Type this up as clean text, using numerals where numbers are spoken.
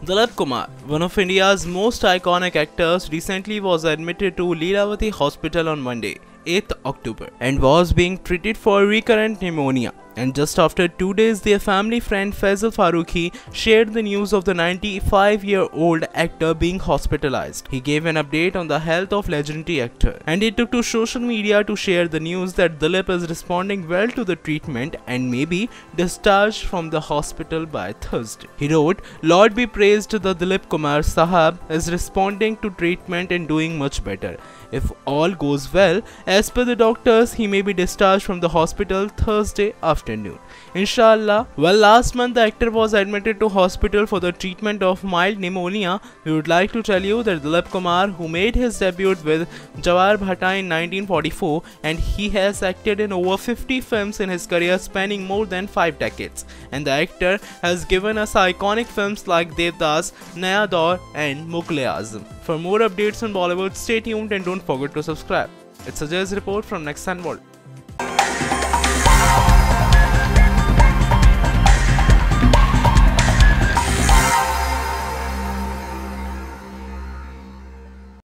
Dilip Kumar, one of India's most iconic actors, recently was admitted to Leelavati Hospital on Monday, 8th October, and was being treated for recurrent pneumonia. And just after 2 days, their family friend Faisal Farooqi shared the news of the 95-year-old actor being hospitalized. He gave an update on the health of legendary actor, and he took to social media to share the news that Dilip is responding well to the treatment and may be discharged from the hospital by Thursday. He wrote, "Lord be praised, the Dilip Kumar Sahab is responding to treatment and doing much better. If all goes well, as per the doctors, he may be discharged from the hospital Thursday afternoon. Inshallah." Well, last month the actor was admitted to hospital for the treatment of mild pneumonia. We would like to tell you that Dilip Kumar, who made his debut with Jawar Bhatta in 1944, and he has acted in over 50 films in his career spanning more than 5 decades. And the actor has given us iconic films like Devdas, Naya Daur and Mughal-e-Azam. For more updates on Bollywood, stay tuned and don't forget to subscribe. It's a Jazz report from Next Sun World.